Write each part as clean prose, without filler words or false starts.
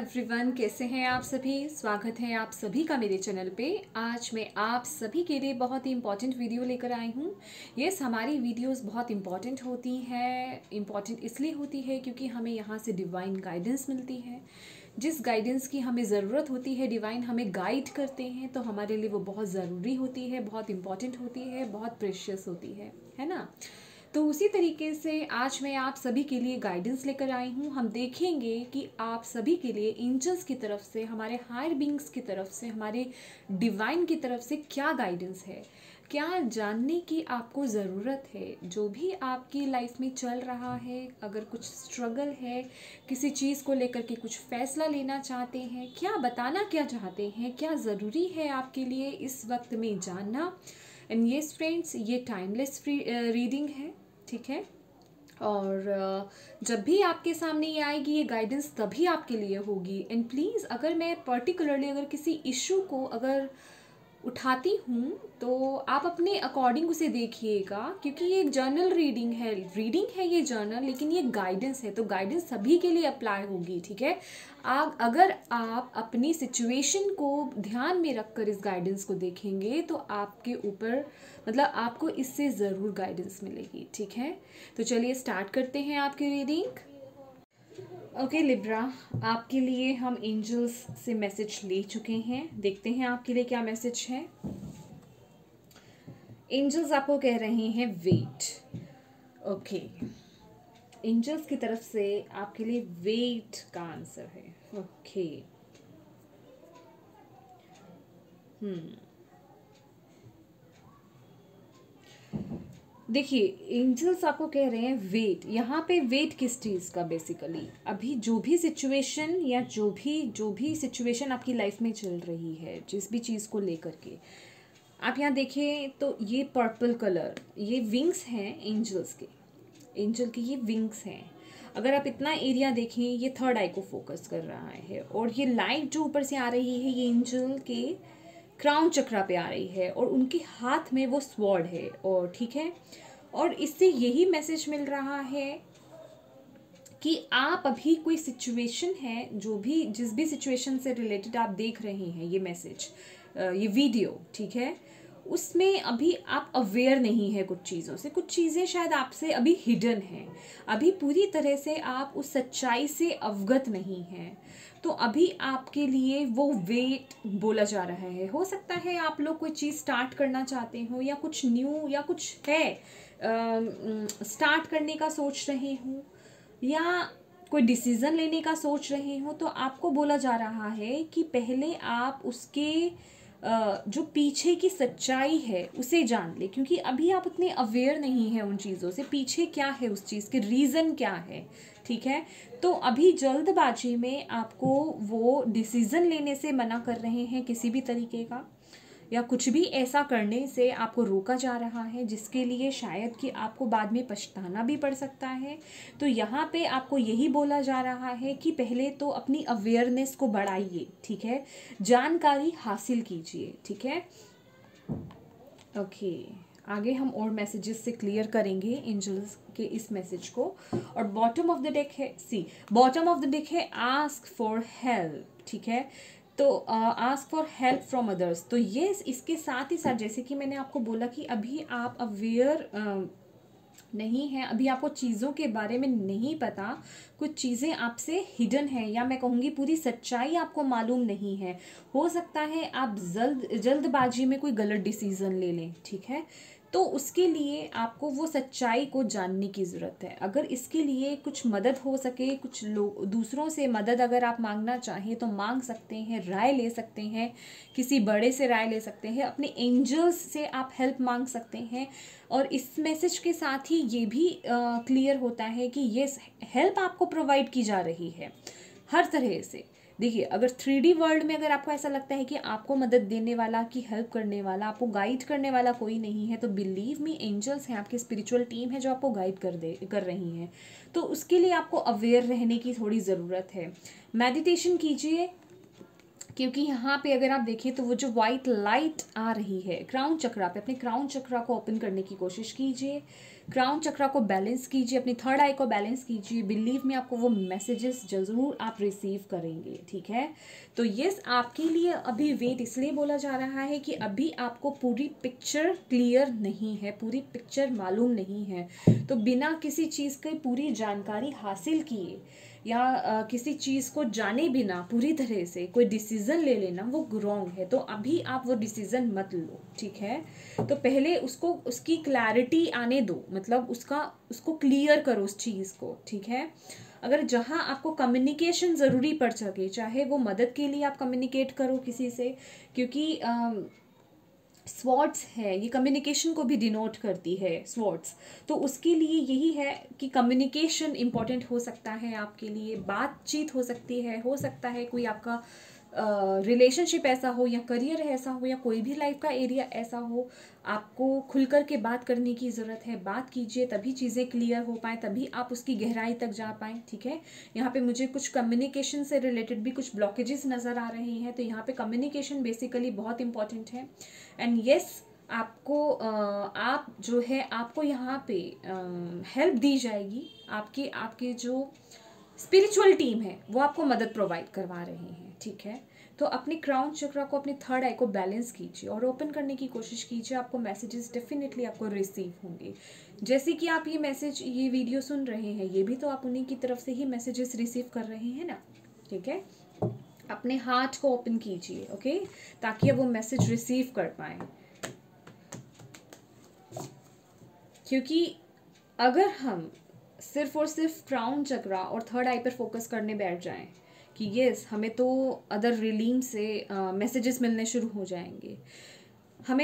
Everyone, कैसे हैं आप सभी। स्वागत है आप सभी का मेरे चैनल पे। आज मैं आप सभी के लिए बहुत ही इम्पॉर्टेंट वीडियो लेकर आई हूँ। यस, हमारी वीडियोस बहुत इम्पॉर्टेंट होती हैं। इम्पॉर्टेंट इसलिए होती है क्योंकि हमें यहाँ से डिवाइन गाइडेंस मिलती है। जिस गाइडेंस की हमें ज़रूरत होती है, डिवाइन हमें गाइड करते हैं, तो हमारे लिए वो बहुत ज़रूरी होती है, बहुत इम्पॉर्टेंट होती है, बहुत प्रेशियस होती है ना। तो उसी तरीके से आज मैं आप सभी के लिए गाइडेंस लेकर आई हूँ। हम देखेंगे कि आप सभी के लिए एंजल्स की तरफ से, हमारे हायर बींग्स की तरफ से, हमारे डिवाइन की तरफ से क्या गाइडेंस है, क्या जानने की आपको ज़रूरत है। जो भी आपकी लाइफ में चल रहा है, अगर कुछ स्ट्रगल है, किसी चीज़ को लेकर के कुछ फैसला लेना चाहते हैं, क्या बताना क्या चाहते हैं, क्या ज़रूरी है आपके लिए इस वक्त में जानना। एंड येस फ्रेंड्स, ये टाइमलेस रीडिंग है, ठीक है। और जब भी आपके सामने ये आएगी, ये गाइडेंस तभी आपके लिए होगी। एंड प्लीज़, अगर मैं पर्टिकुलरली अगर किसी इशू को अगर उठाती हूँ तो आप अपने अकॉर्डिंग उसे देखिएगा, क्योंकि ये एक जर्नल रीडिंग है ये जर्नल, लेकिन ये गाइडेंस है, तो गाइडेंस सभी के लिए अप्लाई होगी, ठीक है। अगर आप अपनी सिचुएशन को ध्यान में रखकर इस गाइडेंस को देखेंगे तो आपके ऊपर मतलब आपको इससे ज़रूर गाइडेंस मिलेगी, ठीक है। तो चलिए स्टार्ट करते हैं आपकी रीडिंग। ओके लिब्रा, आपके लिए हम एंजल्स से मैसेज ले चुके हैं। देखते हैं आपके लिए क्या मैसेज है। एंजल्स आपको कह रहे हैं वेट। ओके, एंजल्स की तरफ से आपके लिए वेट का आंसर है। ओके, देखिए, एंजल्स आपको कह रहे हैं वेट। यहाँ पे वेट किस चीज़ का, बेसिकली अभी जो भी सिचुएशन या जो भी सिचुएशन आपकी लाइफ में चल रही है, जिस भी चीज़ को लेकर के आप यहाँ देखें तो ये पर्पल कलर, ये विंग्स हैं एंजल्स के। एंजल की ये विंग्स हैं। अगर आप इतना एरिया देखें, ये थर्ड आई को फोकस कर रहा है, और ये लाइट जो ऊपर से आ रही है ये एंजल के क्राउन चक्रा पे आ रही है, और उनके हाथ में वो स्वॉर्ड है, और ठीक है। और इससे यही मैसेज मिल रहा है कि आप अभी कोई सिचुएशन है, जिस भी सिचुएशन से रिलेटेड आप देख रहे हैं ये मैसेज, ये वीडियो, ठीक है, उसमें अभी आप अवेयर नहीं है कुछ चीज़ों से। कुछ चीज़ें शायद आपसे अभी हिडन हैं, अभी पूरी तरह से आप उस सच्चाई से अवगत नहीं हैं। तो अभी आपके लिए वो वेट बोला जा रहा है। हो सकता है आप लोग कोई चीज़ स्टार्ट करना चाहते हो, या कुछ न्यू या कुछ है स्टार्ट करने का सोच रहे हो, या कोई डिसीज़न लेने का सोच रहे हो, तो आपको बोला जा रहा है कि पहले आप उसके जो पीछे की सच्चाई है उसे जान ले, क्योंकि अभी आप उतने अवेयर नहीं हैं उन चीज़ों से, पीछे क्या है उस चीज़ के, रीज़न क्या है, ठीक है। तो अभी जल्दबाजी में आपको वो डिसीज़न लेने से मना कर रहे हैं, किसी भी तरीके का, या कुछ भी ऐसा करने से आपको रोका जा रहा है जिसके लिए शायद कि आपको बाद में पछताना भी पड़ सकता है। तो यहाँ पे आपको यही बोला जा रहा है कि पहले तो अपनी अवेयरनेस को बढ़ाइए, ठीक है, जानकारी हासिल कीजिए, ठीक है। ओके, आगे हम और मैसेजेस से क्लियर करेंगे एंजल्स के इस मैसेज को। और बॉटम ऑफ द डेक है, बॉटम ऑफ द डेक है आस्क फॉर हेल्प, ठीक है। तो ask for help from others. तो ये इसके साथ ही साथ, जैसे कि मैंने आपको बोला कि अभी आप अवेयर नहीं है, अभी आपको चीज़ों के बारे में नहीं पता, कुछ चीज़ें आपसे हिडन है, या मैं कहूँगी पूरी सच्चाई आपको मालूम नहीं है। हो सकता है आप जल्दबाजी में कोई गलत डिसीज़न ले लें, ठीक है। तो उसके लिए आपको वो सच्चाई को जानने की ज़रूरत है। अगर इसके लिए कुछ मदद हो सके, कुछ लोग दूसरों से मदद अगर आप मांगना चाहें तो मांग सकते हैं, राय ले सकते हैं, किसी बड़े से राय ले सकते हैं, अपने एंजल्स से आप हेल्प मांग सकते हैं। और इस मैसेज के साथ ही ये भी क्लियर होता है कि ये हेल्प आपको प्रोवाइड की जा रही है हर तरह से। देखिए, अगर 3D वर्ल्ड में अगर आपको ऐसा लगता है कि आपको मदद देने वाला, कि हेल्प करने वाला, आपको गाइड करने वाला कोई नहीं है, तो बिलीव मी, एंजल्स हैं, आपकी स्पिरिचुअल टीम है जो आपको गाइड कर रही हैं। तो उसके लिए आपको अवेयर रहने की थोड़ी ज़रूरत है। मेडिटेशन कीजिए क्योंकि यहाँ पे अगर आप देखें तो वो जो वाइट लाइट आ रही है क्राउन चक्रा पे, अपने क्राउन चक्रा को ओपन करने की कोशिश कीजिए, क्राउन चक्रा को बैलेंस कीजिए, अपनी थर्ड आई को बैलेंस कीजिए। बिलीव में आपको वो मैसेजेस जरूर आप रिसीव करेंगे, ठीक है। तो यस, आपके लिए अभी वेट इसलिए बोला जा रहा है कि अभी आपको पूरी पिक्चर क्लियर नहीं है, पूरी पिक्चर मालूम नहीं है। तो बिना किसी चीज़ की पूरी जानकारी हासिल किए या किसी चीज़ को जाने बिना पूरी तरह से कोई डिसीज़न ले लेना वो रॉन्ग है। तो अभी आप वो डिसीज़न मत लो, ठीक है। तो पहले उसकी क्लैरिटी आने दो, मतलब उसको क्लियर करो उस चीज़ को, ठीक है। अगर जहाँ आपको कम्युनिकेशन ज़रूरी पड़ सके, चाहे वो मदद के लिए आप कम्युनिकेट करो किसी से, क्योंकि स्वॉर्ड्स है, ये कम्युनिकेशन को भी डिनोट करती है स्वॉर्ड्स। तो उसके लिए यही है कि कम्युनिकेशन इम्पॉर्टेंट हो सकता है आपके लिए, बातचीत हो सकती है, हो सकता है कोई आपका रिलेशनशिप ऐसा हो या करियर ऐसा हो या कोई भी लाइफ का एरिया ऐसा हो, आपको खुलकर के बात करने की ज़रूरत है। बात कीजिए तभी चीज़ें क्लियर हो पाएँ, तभी आप उसकी गहराई तक जा पाएँ, ठीक है। यहाँ पे मुझे कुछ कम्युनिकेशन से रिलेटेड भी कुछ ब्लॉकेजेस नज़र आ रहे हैं, तो यहाँ पे कम्युनिकेशन बेसिकली बहुत इंपॉर्टेंट है। एंड यस, आप जो है आपको यहाँ पे हेल्प दी जाएगी, आपके जो स्पिरिचुअल टीम है वो आपको मदद प्रोवाइड करवा रहे हैं, ठीक है। तो अपने क्राउन चक्रा को, अपनी थर्ड आई को बैलेंस कीजिए और ओपन करने की कोशिश कीजिए, आपको मैसेजेस डेफिनेटली आपको रिसीव होंगे। जैसे कि आप ये वीडियो सुन रहे हैं, ये भी तो आप उन्हीं की तरफ से ही मैसेजेस रिसीव कर रहे हैं ना, ठीक है। अपने हार्ट को ओपन कीजिए, ओके, ताकि आप वो मैसेज रिसीव कर पाए। क्योंकि अगर हम सिर्फ और सिर्फ क्राउन चक्रा और थर्ड आई पर फोकस करने बैठ जाएं कि यस हमें तो अदर रिलीम से मैसेजेस मिलने शुरू हो जाएंगे, हमें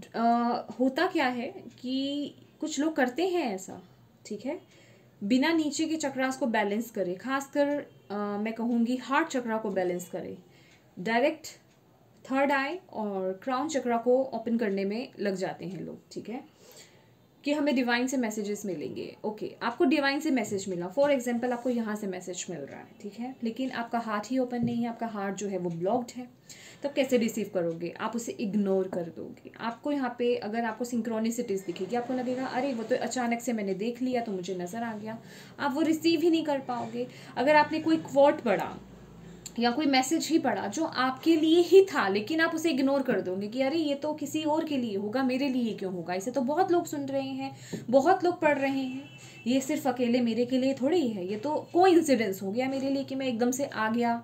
होता क्या है कि कुछ लोग करते हैं ऐसा, ठीक है, बिना नीचे के चक्रास को बैलेंस करे, खासकर मैं कहूँगी हार्ट चक्रा को बैलेंस करे, डायरेक्ट थर्ड आई और क्राउन चक्रा को ओपन करने में लग जाते हैं लोग, ठीक है, कि हमें डिवाइन से मैसेजेस मिलेंगे। ओके, आपको डिवाइन से मैसेज मिला, फॉर एग्जांपल आपको यहाँ से मैसेज मिल रहा है, ठीक है, लेकिन आपका हार्ट ही ओपन नहीं है, आपका हार्ट जो है वो ब्लॉक्ड है, तब कैसे रिसीव करोगे? आप उसे इग्नोर कर दोगे। आपको यहाँ पे अगर आपको सिंक्रोनिसिटीज दिखेगी, आपको लगेगा अरे वो तो अचानक से मैंने देख लिया तो मुझे नज़र आ गया, आप वो रिसीव ही नहीं कर पाओगे। अगर आपने कोई क्वोट पढ़ा या कोई मैसेज ही पढ़ा जो आपके लिए ही था, लेकिन आप उसे इग्नोर कर दोगे कि अरे ये तो किसी और के लिए होगा, मेरे लिए क्यों होगा, इसे तो बहुत लोग सुन रहे हैं, बहुत लोग पढ़ रहे हैं, ये सिर्फ अकेले मेरे के लिए थोड़ी ही है, ये तो कोइंसिडेंस हो गया मेरे लिए कि मैं एकदम से आ गया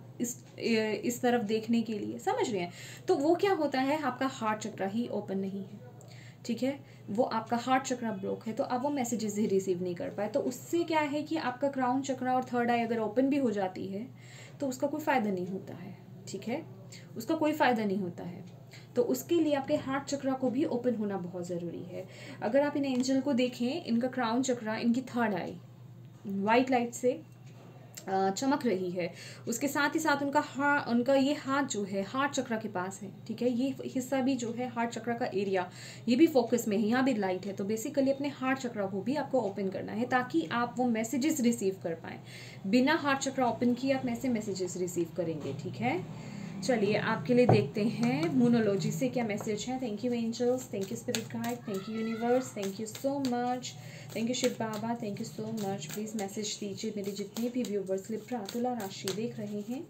इस तरफ देखने के लिए, समझ रहे हैं। तो वो क्या होता है, आपका हार्ट चक्रा ही ओपन नहीं है, ठीक है, वो आपका हार्ट चक्रा ब्लॉक है, तो आप वो मैसेजेस ही रिसीव नहीं कर पाए। तो उससे क्या है कि आपका क्राउन चक्रा और थर्ड आई अगर ओपन भी हो जाती है तो उसका कोई फ़ायदा नहीं होता है, ठीक है, उसका कोई फ़ायदा नहीं होता है। तो उसके लिए आपके हार्ट चक्रा को भी ओपन होना बहुत ज़रूरी है। अगर आप इन एंजल को देखें, इनका क्राउन चक्रा, इनकी थर्ड आई वाइट लाइट से चमक रही है, उसके साथ ही साथ उनका ये हाथ जो है हार्ट चक्रा के पास है, ठीक है, ये हिस्सा भी जो है हार्ट चक्रा का एरिया, ये भी फोकस में है, यहाँ भी लाइट है। तो बेसिकली अपने हार्ट चक्रा को भी आपको ओपन करना है ताकि आप वो मैसेजेस रिसीव कर पाएँ। बिना हार्ट चक्रा ओपन किए आप ऐसे मैसेजेस रिसीव करेंगे, ठीक है। चलिए आपके लिए देखते हैं मूनोलॉजी से क्या मैसेज है। Thank you angels, thank you spirit guide, thank you universe, thank you so much, thank you Shiv Baba, thank you so much. Please message दीजिए मेरे जितने भी व्यूवर्स लिब्रा तुला राशि देख रहे हैं,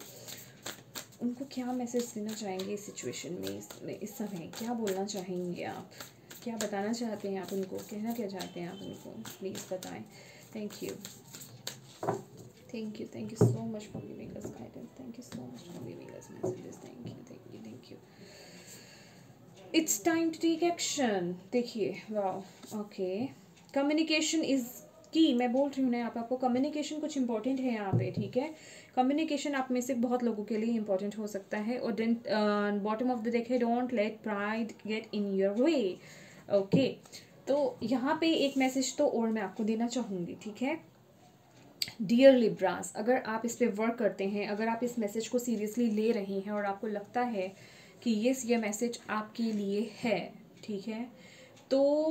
उनको क्या मैसेज देना चाहेंगे इस सिचुएशन में, इस समय क्या बोलना चाहेंगे आप, क्या बताना चाहते हैं आप उनको, कहना क्या चाहते हैं आप उनको, प्लीज़ बताएं। Thank you, thank you so much for giving us guidance, thank you so much for giving us messages, thank you. It's time to take action। देखिए वाह, ओके, कम्युनिकेशन इज की, मैं बोल रही हूँ ना आपको कम्युनिकेशन कुछ इंपॉर्टेंट है यहाँ पे, ठीक है। कम्युनिकेशन आप में से बहुत लोगों के लिए इंपॉर्टेंट हो सकता है। और then bottom of the deck है don't let pride get in your way, okay. तो यहाँ पे एक मैसेज तो और मैं आपको देना चाहूँगी, ठीक है। डियर लिब्रास, अगर आप इस पर वर्क करते हैं, अगर आप इस मैसेज को सीरियसली ले रहे हैं और आपको लगता है कि ये मैसेज आपके लिए है, ठीक है, तो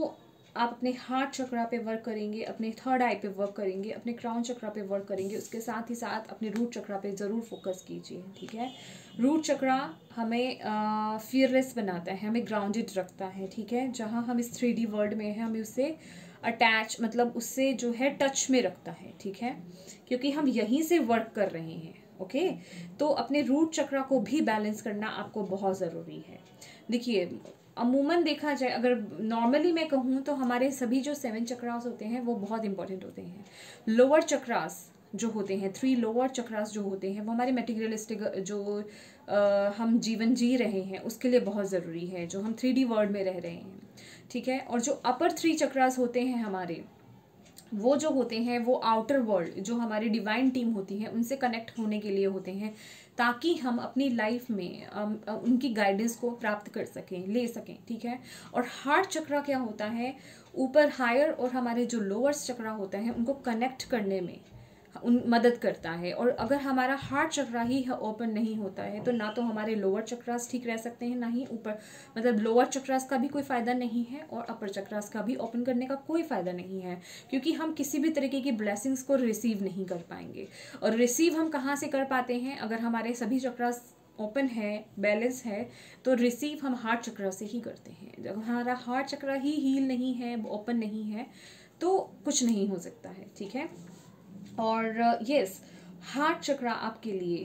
आप अपने हार्ट चक्रा पे वर्क करेंगे, अपने थर्ड आई पे वर्क करेंगे, अपने क्राउन चक्रा पे वर्क करेंगे, उसके साथ ही साथ अपने रूट चक्रा पे ज़रूर फोकस कीजिए, ठीक है। रूट चक्रा हमें फियरलेस बनाता है, हमें ग्राउंडेड रखता है, ठीक है। जहाँ हम इस 3D वर्ल्ड में हैं, हमें उससे अटैच, मतलब उससे जो है टच में रखता है, ठीक है, क्योंकि हम यहीं से वर्क कर रहे हैं, ओके। तो अपने रूट चक्रा को भी बैलेंस करना आपको बहुत ज़रूरी है। देखिए, अमूमन देखा जाए, अगर नॉर्मली मैं कहूँ तो हमारे सभी जो 7 चक्रास होते हैं वो बहुत इंपॉर्टेंट होते हैं। लोअर चक्रास जो होते हैं, 3 लोअर चक्रास जो होते हैं, वो हमारे मेटीरियलिस्टिक जो हम जीवन जी रहे हैं उसके लिए बहुत ज़रूरी है, जो हम 3D वर्ल्ड में रह रहे हैं, ठीक है। और जो अपर 3 चक्रास होते हैं हमारे, वो जो होते हैं वो आउटर वर्ल्ड, जो हमारी डिवाइन टीम होती है, उनसे कनेक्ट होने के लिए होते हैं, ताकि हम अपनी लाइफ में उनकी गाइडेंस को प्राप्त कर सकें, ले सकें, ठीक है। और हार्ट चक्रा क्या होता है, ऊपर हायर और हमारे जो लोअर चक्रा होता है उनको कनेक्ट करने में उन मदद करता है। और अगर हमारा हार्ट चक्रा ही ओपन नहीं होता है तो ना तो हमारे लोअर चक्रास ठीक रह सकते हैं, ना ही ऊपर, मतलब लोअर चक्रास का भी कोई फ़ायदा नहीं है और अपर चक्रास का भी ओपन करने का कोई फ़ायदा नहीं है, क्योंकि हम किसी भी तरीके की ब्लेसिंग्स को रिसीव नहीं कर पाएंगे। और रिसीव हम कहाँ से कर पाते हैं, अगर हमारे सभी चक्रास ओपन है, बैलेंस है, तो रिसीव हम हार्ट चक्रा से ही करते हैं। जब हमारा हार्ट चक्रा ही हील नहीं है, ओपन नहीं है, तो कुछ नहीं हो सकता है, ठीक है। और यस, हार्ट चक्रा आपके लिए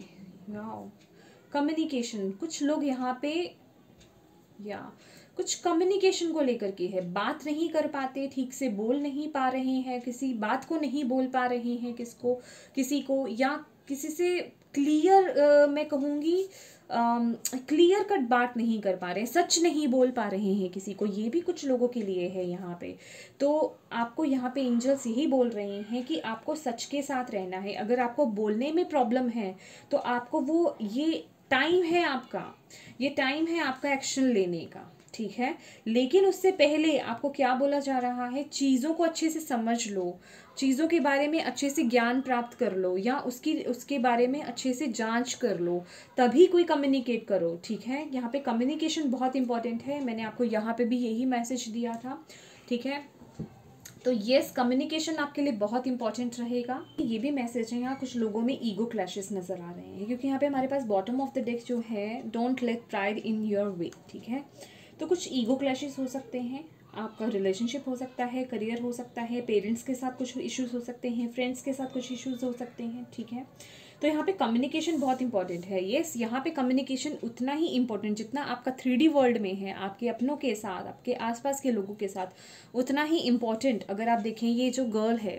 कम्युनिकेशन, कुछ लोग यहाँ पे या कुछ कम्युनिकेशन को लेकर के है, बात नहीं कर पाते, ठीक से बोल नहीं पा रहे हैं, किसी बात को नहीं बोल पा रहे हैं, किसी को या किसी से क्लियर, मैं कहूँगी क्लियर कट बात नहीं कर पा रहे हैं, सच नहीं बोल पा रहे हैं किसी को, ये भी कुछ लोगों के लिए है यहाँ पे। तो आपको यहाँ पे एंजल्स यही बोल रहे हैं कि आपको सच के साथ रहना है। अगर आपको बोलने में प्रॉब्लम है तो आपको वो, ये टाइम है आपका, ये टाइम है आपका एक्शन लेने का, ठीक है। लेकिन उससे पहले आपको क्या बोला जा रहा है, चीज़ों को अच्छे से समझ लो, चीज़ों के बारे में अच्छे से ज्ञान प्राप्त कर लो, या उसके बारे में अच्छे से जांच कर लो, तभी कोई कम्युनिकेट करो, ठीक है। यहाँ पे कम्युनिकेशन बहुत इंपॉर्टेंट है, मैंने आपको यहाँ पे भी यही मैसेज दिया था, ठीक है। तो येस, कम्युनिकेशन आपके लिए बहुत इंपॉर्टेंट रहेगा। ये भी मैसेज है, यहाँ कुछ लोगों में ईगो क्लैशेस नज़र आ रहे हैं, क्योंकि यहाँ पे हमारे पास बॉटम ऑफ द डेक जो है, don't let pride in your way, ठीक है। तो कुछ ईगो क्लैशेस हो सकते हैं, आपका रिलेशनशिप हो सकता है, करियर हो सकता है, पेरेंट्स के साथ कुछ इश्यूज हो सकते हैं, फ्रेंड्स के साथ कुछ इश्यूज हो सकते हैं, ठीक है। तो यहाँ पे कम्युनिकेशन बहुत इंपॉर्टेंट है। येस, यहाँ पे कम्युनिकेशन उतना ही इंपॉर्टेंट जितना आपका 3D वर्ल्ड में है, आपके अपनों के साथ, आपके आसपास के लोगों के साथ, उतना ही इम्पॉर्टेंट। अगर आप देखें, ये जो गर्ल है,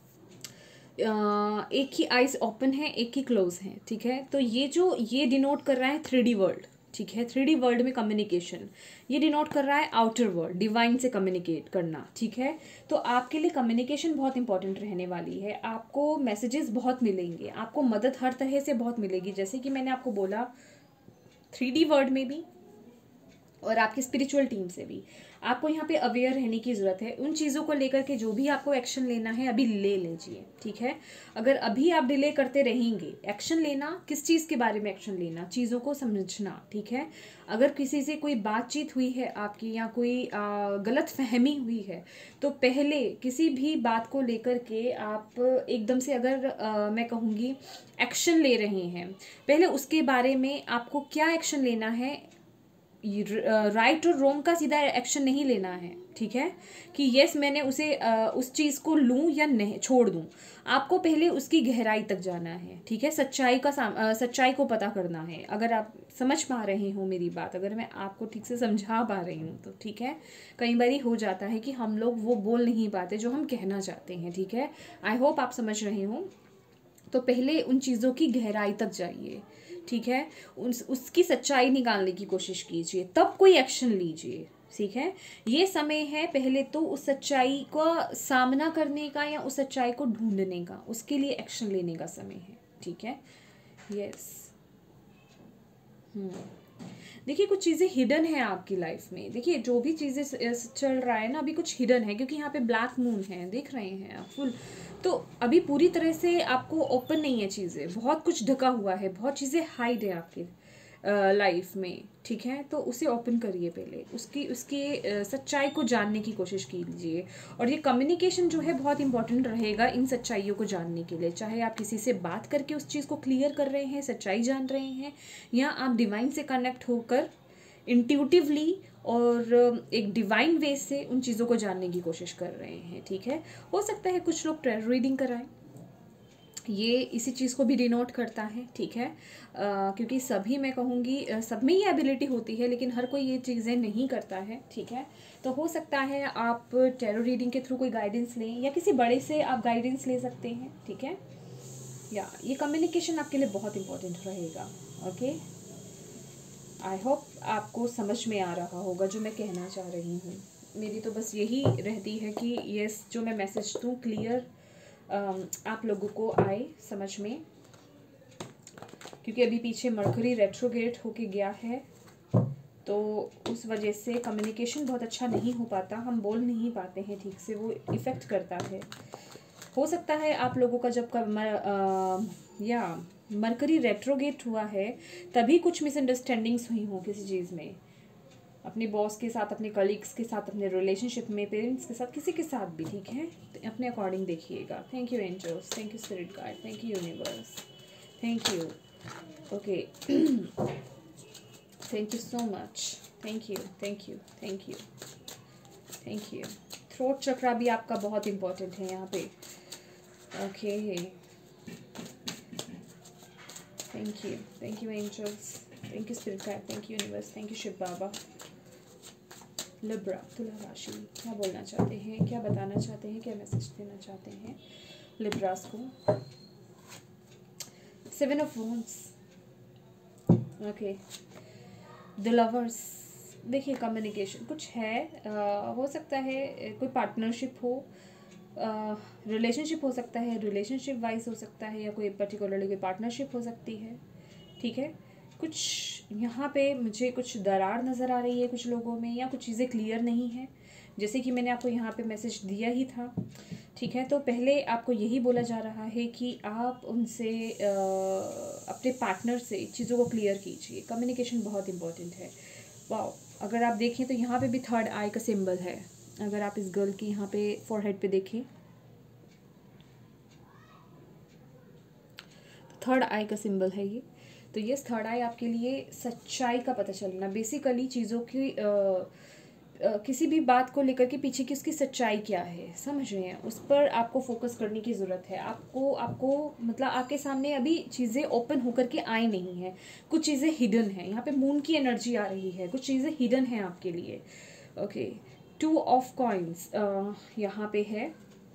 एक की आइज ओपन है, एक की क्लोज है, ठीक है। तो ये डिनोट कर रहा है 3D वर्ल्ड, ठीक है। 3D वर्ल्ड में कम्युनिकेशन, ये डिनोट कर रहा है आउटर वर्ल्ड, डिवाइन से कम्युनिकेट करना, ठीक है। तो आपके लिए कम्युनिकेशन बहुत इंपॉर्टेंट रहने वाली है। आपको मैसेजेस बहुत मिलेंगे, आपको मदद हर तरह से बहुत मिलेगी, जैसे कि मैंने आपको बोला 3D वर्ल्ड में भी और आपकी स्पिरिचुअल टीम से भी। आपको यहाँ पे अवेयर रहने की ज़रूरत है, उन चीज़ों को लेकर के जो भी आपको एक्शन लेना है अभी ले लीजिए, ठीक है। अगर अभी आप डिले करते रहेंगे, एक्शन लेना, किस चीज़ के बारे में एक्शन लेना, चीज़ों को समझना, ठीक है। अगर किसी से कोई बातचीत हुई है आपकी, या कोई गलत फहमी हुई है, तो पहले किसी भी बात को लेकर के आप एकदम से, अगर मैं कहूँगी एक्शन ले रहे हैं, पहले उसके बारे में आपको क्या एक्शन लेना है, राइट और रॉन्ग का सीधा एक्शन नहीं लेना है, ठीक है, कि यस मैंने उसे उस चीज़ को लूँ या नहीं छोड़ दूँ। आपको पहले उसकी गहराई तक जाना है, ठीक है, सच्चाई को पता करना है। अगर आप समझ पा रहे हो मेरी बात, अगर मैं आपको ठीक से समझा पा रही हूँ तो ठीक है। कई बार हो जाता है कि हम लोग वो बोल नहीं पाते जो हम कहना चाहते हैं, ठीक है। आई होप आप समझ रहे हो। तो पहले उन चीज़ों की गहराई तक जाइए, ठीक है, उसकी सच्चाई निकालने की कोशिश कीजिए, तब कोई एक्शन लीजिए, ठीक है। ये समय है पहले तो उस सच्चाई का सामना करने का, या उस सच्चाई को ढूंढने का, उसके लिए एक्शन लेने का समय है, ठीक है। यस, देखिए कुछ चीज़ें हिडन है आपकी लाइफ में। देखिए जो भी चीज़ें चल रहा है ना, अभी कुछ हिडन है, क्योंकि यहाँ पे ब्लैक मून है, देख रहे हैं आप फुल। तो अभी पूरी तरह से आपको ओपन नहीं है चीज़ें, बहुत कुछ ढका हुआ है, बहुत चीज़ें हाइड है आपके लाइफ में, ठीक है। तो उसे ओपन करिए, पहले उसकी उसकी सच्चाई को जानने की कोशिश कीजिए। और ये कम्युनिकेशन जो है बहुत इंपॉर्टेंट रहेगा इन सच्चाइयों को जानने के लिए। चाहे आप किसी से बात करके उस चीज़ को क्लियर कर रहे हैं, सच्चाई जान रहे हैं, या आप डिवाइन से कनेक्ट होकर इंट्यूटिवली और एक डिवाइन वे से उन चीज़ों को जानने की कोशिश कर रहे हैं, ठीक है। हो सकता है कुछ लोग टैरो रीडिंग कराएं, ये इसी चीज़ को भी डिनोट करता है, ठीक है। क्योंकि सभी, मैं कहूँगी सब में ये एबिलिटी होती है, लेकिन हर कोई ये चीज़ें नहीं करता है, ठीक है। तो हो सकता है आप टैरो रीडिंग के थ्रू कोई गाइडेंस लें, या किसी बड़े से आप गाइडेंस ले सकते हैं, ठीक है। या ये कम्युनिकेशन आपके लिए बहुत इंपॉर्टेंट रहेगा। ओके, आई होप आपको समझ में आ रहा होगा जो मैं कहना चाह रही हूँ। मेरी तो बस यही रहती है कि यस, जो मैं मैसेज दूँ क्लियर आप लोगों को आए समझ में, क्योंकि अभी पीछे मरकरी रेट्रोग्रेड होके गया है, तो उस वजह से कम्युनिकेशन बहुत अच्छा नहीं हो पाता, हम बोल नहीं पाते हैं ठीक से, वो इफ़ेक्ट करता है। हो सकता है आप लोगों का जब मरकरी रेट्रोग्रेड हुआ है तभी कुछ मिसअंडरस्टैंडिंग्स हुई हों किसी चीज़ में, अपने बॉस के साथ, अपने कलीग्स के साथ, अपने रिलेशनशिप में, पेरेंट्स के साथ, किसी के साथ भी, ठीक है। तो अपने अकॉर्डिंग देखिएगा। Thank you angels, thank you spirit guide, thank you universe, thank you. Okay, thank you so much, thank you, thank you, thank you, thank you. Throat chakra भी आपका बहुत इंपॉर्टेंट है यहाँ पे। Okay, thank you angels, thank you spirit guide, thank you universe, thank you Shiv Baba. Libra, तुला राशि, क्या बोलना चाहते हैं, क्या बताना चाहते हैं, क्या मैसेज देना चाहते हैं लिब्रास को। 7 of wands, okay, the lovers. देखिए कम्युनिकेशन कुछ है, हो सकता है कोई पार्टनरशिप हो, रिलेशनशिप हो सकता है, रिलेशनशिप वाइज हो सकता है, या कोई पर्टिकुलरली कोई पार्टनरशिप हो सकती है, ठीक है। कुछ यहाँ पे मुझे कुछ दरार नज़र आ रही है कुछ लोगों में, या कुछ चीज़ें क्लियर नहीं हैं, जैसे कि मैंने आपको यहाँ पे मैसेज दिया ही था, ठीक है। तो पहले आपको यही बोला जा रहा है कि आप उनसे अपने पार्टनर से चीज़ों को क्लियर कीजिए। कम्युनिकेशन बहुत इंपॉर्टेंट है। वाओ, अगर आप देखें तो यहाँ पे भी थर्ड आई का सिंबल है। अगर आप इस गर्ल की यहाँ पे फॉरहेड पे देखें, थर्ड आई का सिंबल है ये। तो ये थर्ड आई आपके लिए सच्चाई का पता चलना, बेसिकली चीज़ों की किसी भी बात को लेकर के पीछे की उसकी सच्चाई क्या है, समझ रहे हैं, उस पर आपको फोकस करने की ज़रूरत है। आपको आपको मतलब आपके सामने अभी चीज़ें ओपन होकर के आई नहीं हैं, कुछ चीज़ें हिडन हैं। यहाँ पे मून की एनर्जी आ रही है, कुछ चीज़ें हिडन हैं आपके लिए। ओके, 2 ऑफ कॉइन्स यहाँ पे है।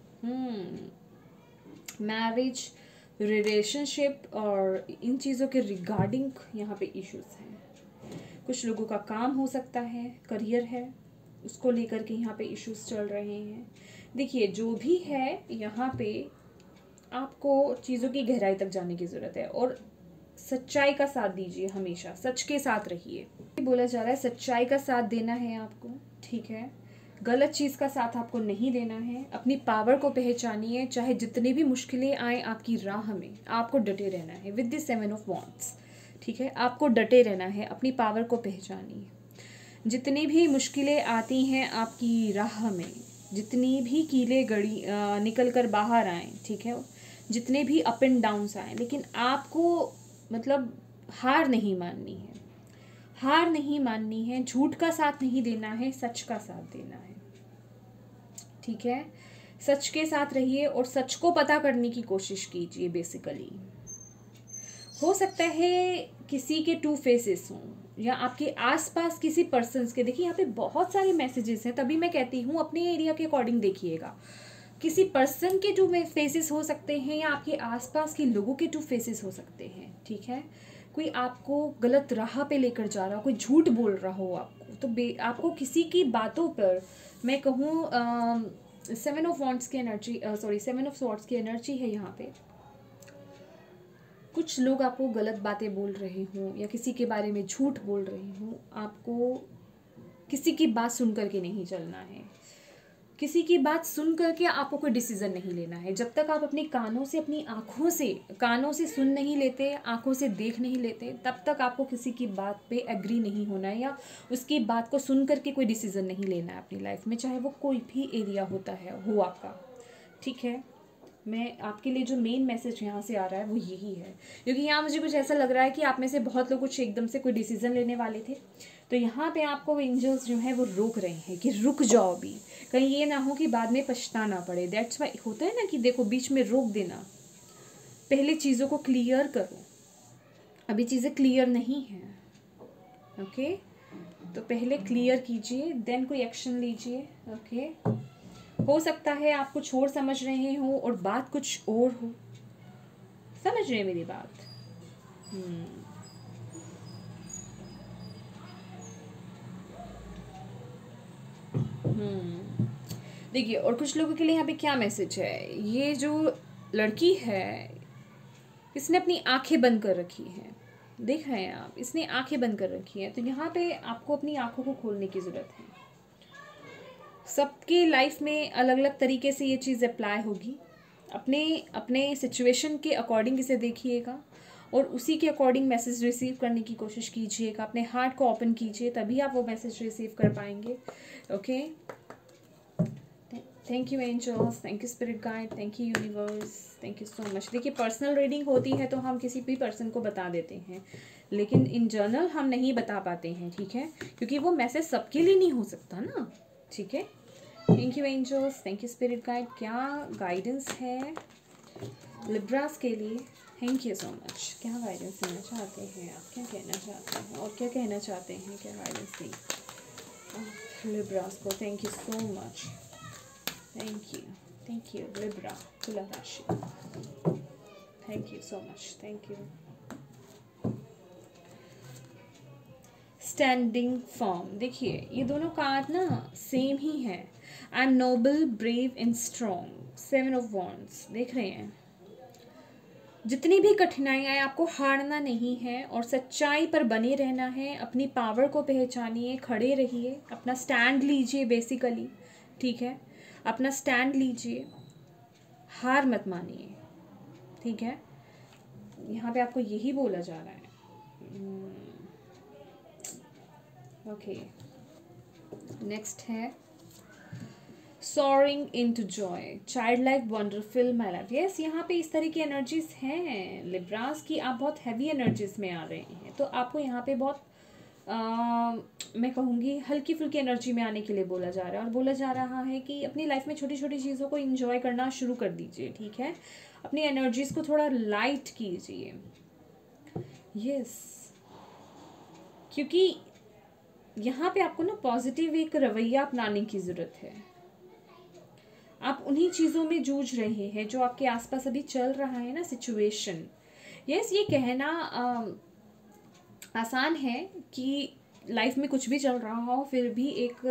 मैरिज, रिलेशनशिप और इन चीज़ों के रिगार्डिंग यहाँ पे इश्यूज हैं। कुछ लोगों का काम हो सकता है, करियर है, उसको लेकर के यहाँ पे इश्यूज चल रहे हैं। देखिए जो भी है यहाँ पे आपको चीज़ों की गहराई तक जाने की ज़रूरत है, और सच्चाई का साथ दीजिए, हमेशा सच के साथ रहिए। बोला जा रहा है सच्चाई का साथ देना है आपको, ठीक है। गलत चीज़ का साथ आपको नहीं देना है। अपनी पावर को पहचानिए, चाहे जितनी भी मुश्किलें आए आपकी राह में, आपको डटे रहना है विद दिस 7 ऑफ वॉन्ड्स, ठीक है। आपको डटे रहना है, अपनी पावर को पहचानिए। जितनी भी मुश्किलें आती हैं आपकी राह में, जितनी भी कीले गड़ी निकल कर बाहर आएँ, ठीक है, जितने भी अप एंड डाउन्स आएँ, लेकिन आपको मतलब हार नहीं माननी है, हार नहीं माननी है। झूठ का साथ नहीं देना है, सच का साथ देना है, ठीक है। सच के साथ रहिए और सच को पता करने की कोशिश कीजिए। बेसिकली हो सकता है किसी के 2 फेसेस हों, या आपके आसपास किसी पर्सन्स के। देखिए यहाँ पे बहुत सारे मैसेजेस हैं, तभी मैं कहती हूँ अपने एरिया के अकॉर्डिंग देखिएगा। किसी पर्सन के 2 फेसेस हो सकते हैं, या आपके आसपास के लोगों के 2 फेसेस हो सकते हैं, ठीक है। कोई आपको गलत राह पे लेकर जा रहा हो, कोई झूठ बोल रहा हो आपको, तो आपको किसी की बातों पर, मैं कहूँ 7 ऑफ वॉन्ड्स की एनर्जी, 7 ऑफ स्वॉर्ड्स की एनर्जी है यहाँ पे। कुछ लोग आपको गलत बातें बोल रहे हों, या किसी के बारे में झूठ बोल रहे हों, आपको किसी की बात सुन करके नहीं चलना है। किसी की बात सुन करके आपको कोई डिसीजन नहीं लेना है। जब तक आप अपने कानों से, अपनी कानों से सुन नहीं लेते, आँखों से देख नहीं लेते, तब तक आपको किसी की बात पे एग्री नहीं होना है या उसकी बात को सुन करके कोई डिसीजन नहीं लेना है अपनी लाइफ में, चाहे वो कोई भी एरिया होता है हो आपका। ठीक है, मैं आपके लिए जो मेन मैसेज यहाँ से आ रहा है वो यही है, क्योंकि यहाँ मुझे कुछ ऐसा लग रहा है कि आप में से बहुत लोग कुछ एकदम से कोई डिसीजन लेने वाले थे, तो यहाँ पे आपको एंजल्स जो है वो रोक रहे हैं कि रुक जाओ अभी, कहीं ये ना हो कि बाद में पछताना पड़े। दैट्स वाई होता है ना कि देखो बीच में रोक देना, पहले चीज़ों को क्लियर करो, अभी चीज़ें क्लियर नहीं हैं। ओके, तो पहले क्लियर कीजिए, देन कोई एक्शन लीजिए। ओके, हो सकता है आप कुछ और समझ रहे हो और बात कुछ और हो। समझ रहे हैं मेरी बात? देखिए, और कुछ लोगों के लिए यहाँ पे क्या मैसेज है, ये जो लड़की है इसने अपनी आंखें बंद कर रखी हैं, देख रहे हैं आप, इसने आंखें बंद कर रखी हैं, तो यहाँ पे आपको अपनी आंखों को खोलने की ज़रूरत है। सबकी लाइफ में अलग अलग तरीके से ये चीज़ अप्लाई होगी, अपने अपने सिचुएशन के अकॉर्डिंग इसे देखिएगा और उसी के अकॉर्डिंग मैसेज रिसीव करने की कोशिश कीजिएगा। अपने हार्ट को ओपन कीजिए, तभी आप वो मैसेज रिसीव कर पाएंगे। Okay, thank you angels, thank you spirit guide, thank you universe, thank you so much. देखिए, पर्सनल रीडिंग होती है तो हम किसी भी पर्सन को बता देते हैं, लेकिन इन जनरल हम नहीं बता पाते हैं, ठीक है, क्योंकि वो मैसेज सबके लिए नहीं हो सकता ना। ठीक है, thank you angels, thank you spirit guide. क्या गाइडेंस है लिब्रास के लिए? Thank you so much. क्या गाइडेंस देना चाहते हैं आप, क्या कहना चाहते हैं और क्या कहना चाहते हैं, क्या गाइडेंस दी लिब्रास को? Thank you so much, thank you Libra, तुला राशि, thank you so much, thank you. Standing firm, देखिए ये दोनों कार्ड ना सेम ही है। I am noble, brave and strong, 7 of wands, देख रहे हैं। जितनी भी कठिनाइयाँ आए आपको हारना नहीं है और सच्चाई पर बने रहना है। अपनी पावर को पहचानिए, खड़े रहिए, अपना स्टैंड लीजिए बेसिकली। ठीक है, अपना स्टैंड लीजिए, हार मत मानिए। ठीक है, यहाँ पे आपको यही बोला जा रहा है। ओके, नेक्स्ट है soaring into joy, childlike, wonderful, my life. yes, यहाँ पे इस तरह की एनर्जीज हैं लिब्रास की, आप बहुत हैवी एनर्जीज में आ रहे हैं, तो आपको यहाँ पे बहुत मैं कहूँगी हल्की फुल्की एनर्जी में आने के लिए बोला जा रहा है, और बोला जा रहा है कि अपनी लाइफ में छोटी छोटी चीज़ों को इंजॉय करना शुरू कर दीजिए। ठीक है, अपनी एनर्जीज को थोड़ा लाइट कीजिए। यस, क्योंकि यहाँ पे आपको ना पॉजिटिव एक रवैया अपनाने की ज़रूरत है। आप उन्हीं चीज़ों में जूझ रहे हैं जो आपके आसपास अभी चल रहा है ना, सिचुएशन। यस, ये कहना आसान है कि लाइफ में कुछ भी चल रहा हो, फिर भी एक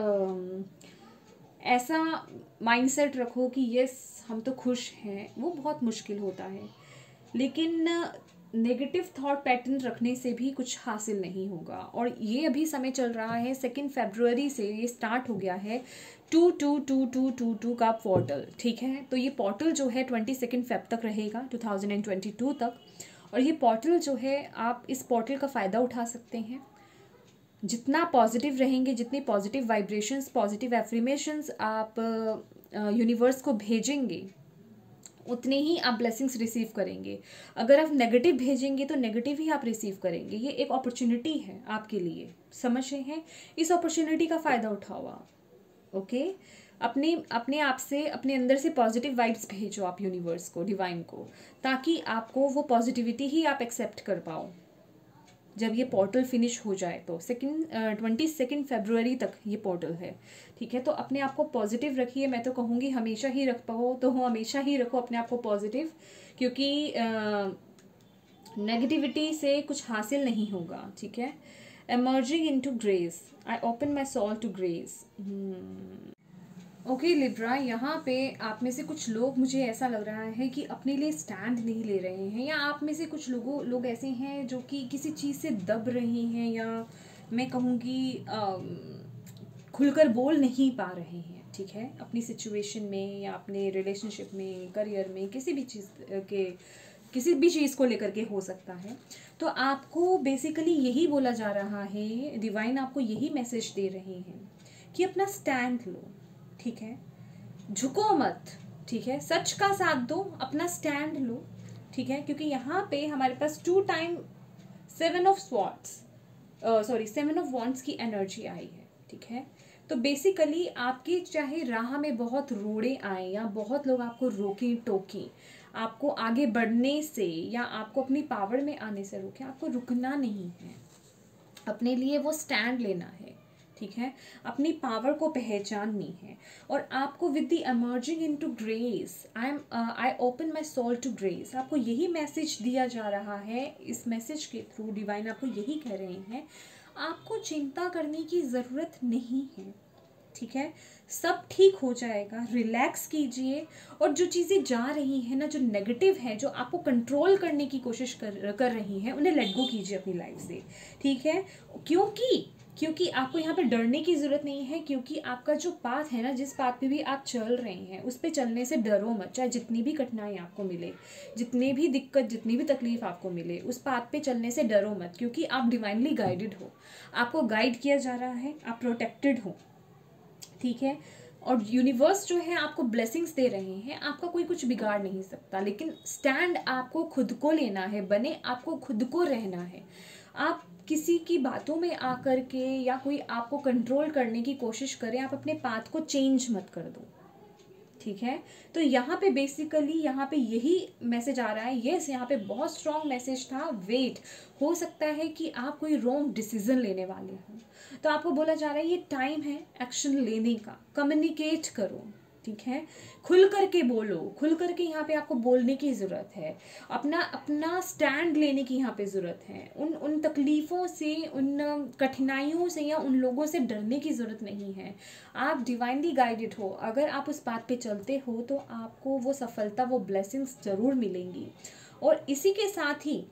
ऐसा माइंडसेट रखो कि यस हम तो खुश हैं, वो बहुत मुश्किल होता है। लेकिन नेगेटिव थॉट पैटर्न रखने से भी कुछ हासिल नहीं होगा। और ये अभी समय चल रहा है, 2 फरवरी से ये स्टार्ट हो गया है 222222 का पोर्टल। ठीक है, तो ये पोर्टल जो है 22 फेब तक रहेगा, 2022 तक। और ये पोर्टल जो है, आप इस पोर्टल का फ़ायदा उठा सकते हैं। जितना पॉजिटिव रहेंगे, जितनी पॉजिटिव वाइब्रेशंस, पॉजिटिव एफर्मेशंस आप यूनिवर्स को भेजेंगे, उतने ही आप ब्लेसिंग्स रिसीव करेंगे। अगर आप नेगेटिव भेजेंगे तो नेगेटिव ही आप रिसीव करेंगे। ये एक अपॉर्चुनिटी है आपके लिए, समझ रहे हैं? इस अपॉर्चुनिटी का फ़ायदा उठाओ आप। ओके, अपने आप से, अपने अंदर से पॉजिटिव वाइब्स भेजो आप यूनिवर्स को, डिवाइन को, ताकि आपको वो पॉजिटिविटी ही आप एक्सेप्ट कर पाओ जब ये पोर्टल फिनिश हो जाए। तो 22 फरवरी तक ये पोर्टल है। ठीक है, तो अपने आप को पॉजिटिव रखिए। मैं तो कहूँगी हमेशा ही रख पाओ तो हमेशा ही रखो अपने आप को पॉजिटिव, क्योंकि नेगेटिविटी से कुछ हासिल नहीं होगा। ठीक है, emerging into grace, I open my soul to grace. Okay Libra, यहाँ पे आप में से कुछ लोग, मुझे ऐसा लग रहा है कि अपने लिए स्टैंड नहीं ले रहे हैं, या आप में से कुछ लोग ऐसे हैं जो कि किसी चीज़ से दब रहे हैं, या मैं कहूँगी खुलकर बोल नहीं पा रहे हैं, ठीक है, अपनी सिचुएशन में या अपने रिलेशनशिप में, करियर में, किसी भी चीज़ को लेकर के हो सकता है, तो आपको बेसिकली यही बोला जा रहा है, डिवाइन आपको यही मैसेज दे रहे हैं कि अपना स्टैंड लो, ठीक है, झुको मत, ठीक है, सच का साथ दो, अपना स्टैंड लो, ठीक है, क्योंकि यहाँ पे हमारे पास 2 time 7 of swords, sorry 7 of wands की एनर्जी आई है, ठीक है। तो बेसिकली आपके चाहे राह में बहुत रोड़े आए या बहुत लोग आपको रोकें टोकें, आपको आगे बढ़ने से या आपको अपनी पावर में आने से रोकें, आपको रुकना नहीं है, अपने लिए वो स्टैंड लेना है, ठीक है, अपनी पावर को पहचाननी है। और आपको with the emerging into grace, I open my soul to grace, आपको यही मैसेज दिया जा रहा है। इस मैसेज के थ्रू डिवाइन आपको यही कह रहे हैं, आपको चिंता करने की ज़रूरत नहीं है, ठीक है, सब ठीक हो जाएगा, रिलैक्स कीजिए। और जो चीज़ें जा रही हैं ना, जो नेगेटिव है, जो आपको कंट्रोल करने की कोशिश कर रही हैं, उन्हें लेट गो कीजिए अपनी लाइफ से, ठीक है। क्योंकि आपको यहाँ पे डरने की ज़रूरत नहीं है, क्योंकि आपका जो पाथ है ना, जिस पाथ पे भी आप चल रहे हैं, उस पे चलने से डरो मत, चाहे जितनी भी कठिनाई आपको मिले, जितनी भी दिक्कत, जितनी भी तकलीफ आपको मिले, उस पाथ पे चलने से डरो मत, क्योंकि आप डिवाइनली गाइडेड हो, आपको गाइड किया जा रहा है, आप प्रोटेक्टेड हो, ठीक है। और यूनिवर्स जो है आपको ब्लेसिंग्स दे रहे हैं, आपका कोई कुछ बिगाड़ नहीं सकता, लेकिन स्टैंड आपको खुद को लेना है, बने आपको खुद को रहना है। आप किसी की बातों में आकर के या कोई आपको कंट्रोल करने की कोशिश करे, आप अपने पाथ को चेंज मत कर दो, ठीक है। तो यहाँ पे बेसिकली यहाँ पे यही मैसेज आ रहा है। यस, यहाँ पे बहुत स्ट्रॉन्ग मैसेज था, वेट, हो सकता है कि आप कोई रॉन्ग डिसीजन लेने वाले हो, तो आपको बोला जा रहा है ये टाइम है एक्शन लेने का, कम्युनिकेट करो, ठीक है, खुल करके बोलो, खुल करके यहाँ पे आपको बोलने की ज़रूरत है, अपना स्टैंड लेने की यहाँ पे ज़रूरत है। उन तकलीफ़ों से, उन कठिनाइयों से या उन लोगों से डरने की ज़रूरत नहीं है। आप डिवाइनली गाइडेड हो, अगर आप उस बात पे चलते हो तो आपको वो सफलता, वो ब्लेसिंग्स ज़रूर मिलेंगी। और इसी के साथ ही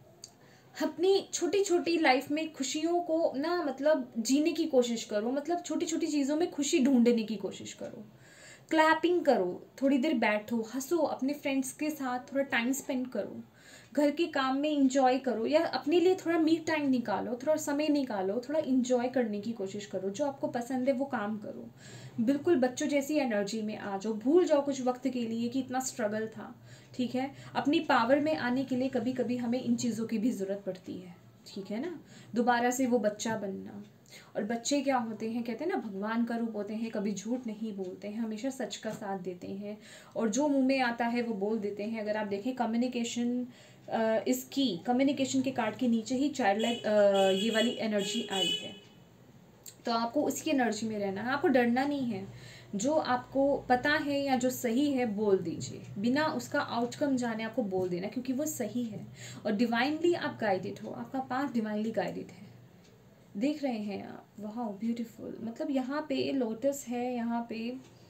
अपनी छोटी छोटी लाइफ में खुशियों को ना मतलब जीने की कोशिश करो, मतलब छोटी छोटी चीज़ों में खुशी ढूंढने की कोशिश करो, क्लैपिंग करो, थोड़ी देर बैठो, हंसो, अपने फ्रेंड्स के साथ थोड़ा टाइम स्पेंड करो, घर के काम में इंजॉय करो, या अपने लिए थोड़ा मी टाइम निकालो, थोड़ा समय निकालो, थोड़ा इंजॉय करने की कोशिश करो, जो आपको पसंद है वो काम करो, बिल्कुल बच्चों जैसी एनर्जी में आ जाओ, भूल जाओ कुछ वक्त के लिए कि इतना स्ट्रगल था, ठीक है। अपनी पावर में आने के लिए कभी कभी हमें इन चीज़ों की भी ज़रूरत पड़ती है, ठीक है ना, दोबारा से वो बच्चा बनना। और बच्चे क्या होते हैं, कहते हैं ना भगवान का रूप होते हैं, कभी झूठ नहीं बोलते हैं, हमेशा सच का साथ देते हैं, और जो मुंह में आता है वो बोल देते हैं। अगर आप देखें कम्युनिकेशन, इसकी कम्युनिकेशन के कार्ड के नीचे ही चाइल्ड लाइक ये वाली एनर्जी आई है, तो आपको उसकी एनर्जी में रहना है, आपको डरना नहीं है, जो आपको पता है या जो सही है बोल दीजिए, बिना उसका आउटकम जाने आपको बोल देना, क्योंकि वो सही है। और डिवाइनली आप गाइडेड हो, आपका पाथ डिवाइनली गाइडेड है, देख रहे हैं आप, वाह ब्यूटीफुल। मतलब यहाँ पे लोटस है, यहाँ पे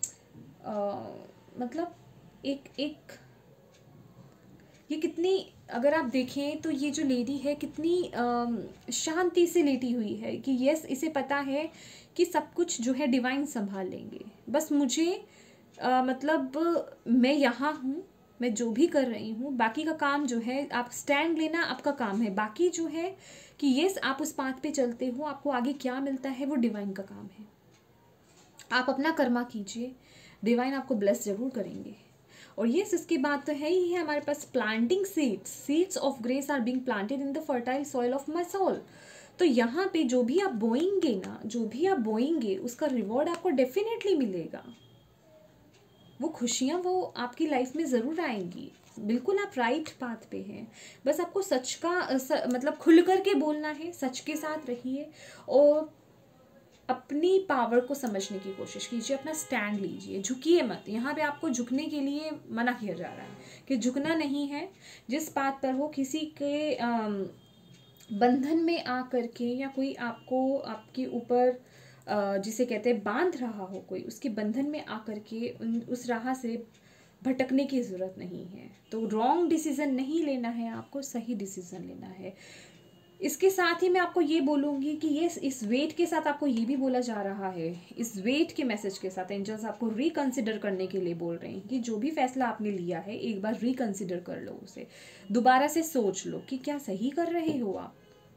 मतलब एक एक ये कितनी, अगर आप देखें तो ये जो लेडी है कितनी शांति से लेटी हुई है, कि यस, इसे पता है कि सब कुछ जो है डिवाइन संभाल लेंगे, बस मुझे मतलब मैं यहाँ हूँ, मैं जो भी कर रही हूँ, बाकी का काम जो है, आप स्टैंड लेना आपका काम है, बाकी जो है कि यस आप उस पाथ पे चलते हो, आपको आगे क्या मिलता है वो डिवाइन का काम है। आप अपना कर्मा कीजिए, डिवाइन आपको ब्लेस जरूर करेंगे। और यस, इसकी बात तो है ही है हमारे पास, planting seeds of grace are being planted in the fertile soil of my soul. तो यहाँ पे जो भी आप बोएंगे ना, जो भी आप बोएंगे उसका रिवॉर्ड आपको डेफिनेटली मिलेगा, वो खुशियाँ वो आपकी लाइफ में ज़रूर आएंगी, बिल्कुल आप राइट पाथ पे हैं। बस आपको सच का मतलब खुल करके बोलना है, सच के साथ रहिए और अपनी पावर को समझने की कोशिश कीजिए, अपना स्टैंड लीजिए, झुकिए मत। यहाँ पे आपको झुकने के लिए मना किया जा रहा है कि झुकना नहीं है। जिस बात पर हो, किसी के बंधन में आ करके या कोई आपको आपके ऊपर जिसे कहते हैं बांध रहा हो, कोई उसके बंधन में आ करके उस राह से भटकने की ज़रूरत नहीं है। तो रॉन्ग डिसीज़न नहीं लेना है, आपको सही डिसीज़न लेना है। इसके साथ ही मैं आपको ये बोलूँगी कि ये इस वेट के साथ आपको ये भी बोला जा रहा है, इस वेट के मैसेज के साथ एंजल्स आपको रिकंसिडर करने के लिए बोल रहे हैं कि जो भी फैसला आपने लिया है एक बार रिकंसिडर कर लो उसे, दोबारा से सोच लो कि क्या सही कर रहे हो आप।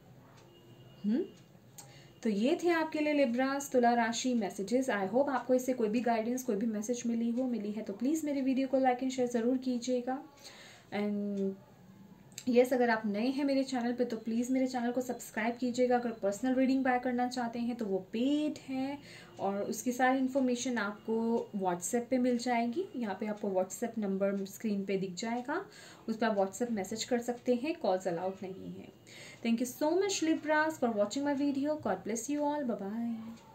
तो ये थे आपके लिए लिब्रास तुला राशि मैसेजेस। आई होप आपको इससे कोई भी गाइडेंस, कोई भी मैसेज मिली है तो प्लीज़ मेरे वीडियो को लाइक एंड शेयर ज़रूर कीजिएगा। एंड यस, अगर आप नए हैं मेरे चैनल पे तो प्लीज़ मेरे चैनल को सब्सक्राइब कीजिएगा। अगर पर्सनल रीडिंग बाय करना चाहते हैं तो वो पेड है और उसकी सारी इन्फॉर्मेशन आपको व्हाट्सएप पे मिल जाएगी। यहाँ पे आपको व्हाट्सएप नंबर स्क्रीन पे दिख जाएगा, उस पर आप व्हाट्सएप मैसेज कर सकते हैं, कॉल्स अलाउड नहीं है। Thank you so much Libras for watching my video. God bless you all, bye bye.